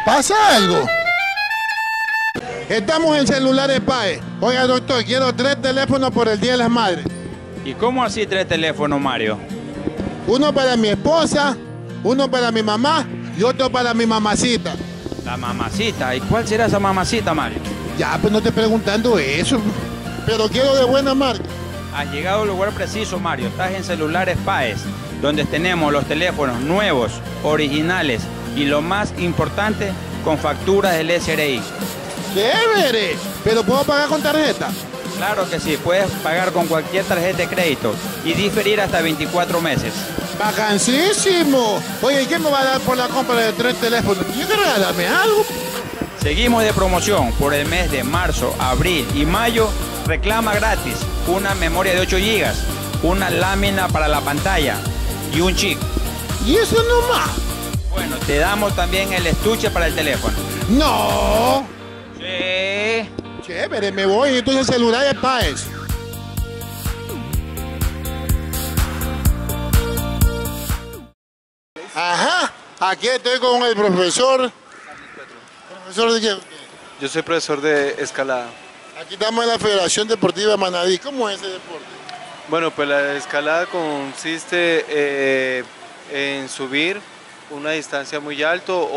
¿Pasa algo? Estamos en Celulares PAE. Oiga, doctor, quiero 3 teléfonos por el Día de las Madres. ¿Y cómo así 3 teléfonos, Mario? Uno para mi esposa, uno para mi mamá y otro para mi mamacita. La mamacita. ¿Y cuál será esa mamacita, Mario? Ya, pues no te preguntando eso. Pero quiero de buena marca. Has llegado al lugar preciso, Mario. Estás en Celulares PAES, donde tenemos los teléfonos nuevos, originales y lo más importante, con facturas del SRI. ¡Chévere! ¿Pero puedo pagar con tarjeta? Claro que sí, puedes pagar con cualquier tarjeta de crédito y diferir hasta 24 meses. ¡Vacancísimo! Oye, ¿y qué me va a dar por la compra de 3 teléfonos? ¿Tienes que regalarme algo? Seguimos de promoción por el mes de marzo, abril y mayo. Reclama gratis una memoria de 8 GB, una lámina para la pantalla y un chip. ¿Y eso nomás? Bueno, te damos también el estuche para el teléfono. ¡No! Sí. Chévere, me voy entonces Celulares PAES. Ajá, aquí estoy con el profesor. ¿Profesor de qué? Yo soy profesor de escalada. Aquí estamos en la Federación Deportiva de Manaví. ¿Cómo es ese deporte? Bueno, pues la escalada consiste en subir una distancia muy alto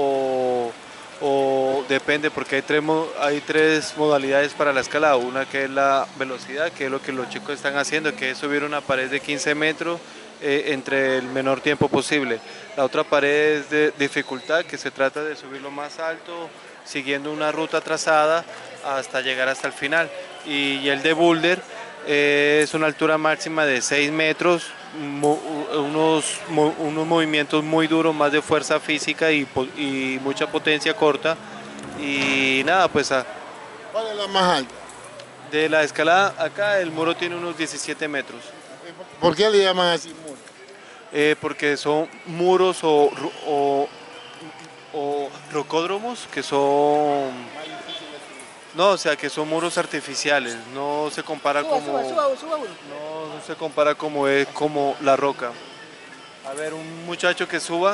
o depende, porque hay tres modalidades para la escalada. Una que es la velocidad, que es lo que los chicos están haciendo, que es subir una pared de 15 metros entre el menor tiempo posible. La otra pared es de dificultad, que se trata de subir lo más alto, siguiendo una ruta trazada hasta llegar hasta el final. Y el de boulder es una altura máxima de 6 metros, unos movimientos muy duros, más de fuerza física y mucha potencia corta. Y nada, pues ¿Cuál es la más alta? de la escalada acá el muro tiene unos 17 metros. ¿Por qué le llaman así muro? Porque son muros o rocódromos, que son... No, o sea, que son muros artificiales, no se compara no se compara como la roca. A ver, un muchacho que suba.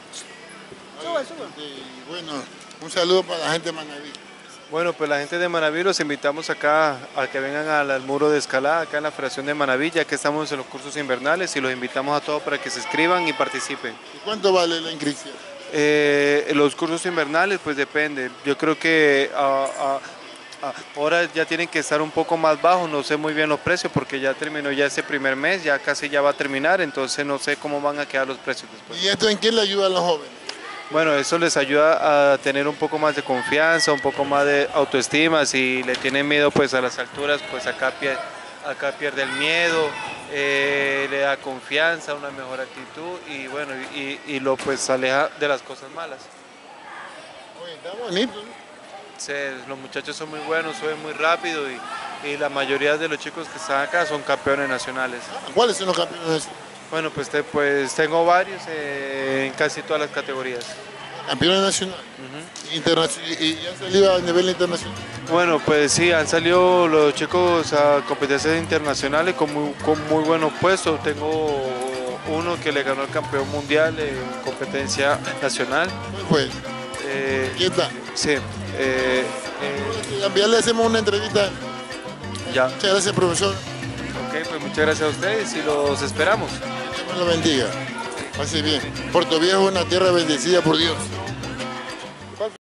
Y bueno, un saludo para la gente de Manaví. Bueno, pues la gente de Manaví los invitamos acá a que vengan al muro de escalada, acá en la Federación de Manaví, ya que estamos en los cursos invernales, y los invitamos a todos para que se inscriban y participen. ¿Y cuánto vale la inscripción? Los cursos invernales, pues depende. Yo creo que ahora ya tienen que estar un poco más bajos, no sé muy bien los precios porque ya terminó ya ese primer mes, ya casi ya va a terminar, entonces no sé cómo van a quedar los precios después. ¿Y esto en qué le ayuda a los jóvenes? Bueno, eso les ayuda a tener un poco más de confianza, un poco más de autoestima. Si le tienen miedo pues a las alturas, pues acá pierde el miedo, le da confianza, una mejor actitud y bueno, y lo pues aleja de las cosas malas. Oye, está bonito, ¿no? Sí, los muchachos son muy buenos, suben muy rápido y la mayoría de los chicos que están acá son campeones nacionales. ¿Cuáles son los campeones? Bueno, pues tengo varios en casi todas las categorías. Campeones nacionales. ¿Y han salido a nivel internacional? Bueno, pues sí, han salido los chicos a competencias internacionales con muy buenos puestos. Tengo uno que le ganó el campeón mundial en competencia nacional. Pues, ¿quién está? Sí. Ya le hacemos una entrevista. Ya. Muchas gracias, profesor. Ok, pues muchas gracias a ustedes y los esperamos. Dios me lo bendiga. Pase bien. Puerto Viejo es una tierra bendecida por Dios.